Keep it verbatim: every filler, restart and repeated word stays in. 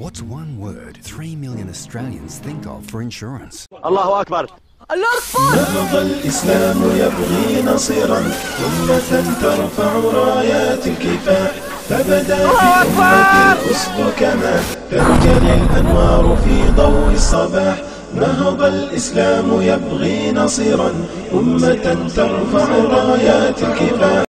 What's one word three million Australians think of for insurance? الله أكبر. الله أكبر. نهض الإسلام يبغي نصيرا أمة ترفع رايات الكفاح، فبدا في أمة الأسد كما تنجلي الأنوار في ضوء الصباح. نهض الإسلام يبغي نصيرا أمة ترفع رايات الكفاح.